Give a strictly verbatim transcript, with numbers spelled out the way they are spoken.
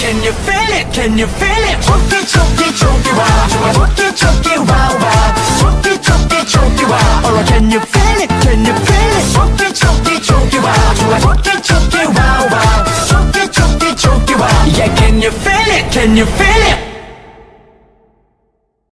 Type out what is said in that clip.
can you feel it? Can you feel it? 초기 초기 초기 와 좋아 초기 초기 와와 초기 초기 초기 와 Alright can you feel it? Can you feel it? 초기 초기 초기 와 좋아 초기 초기 와와 초기 초기 초기 와 Yeah can you feel it? Can you feel it?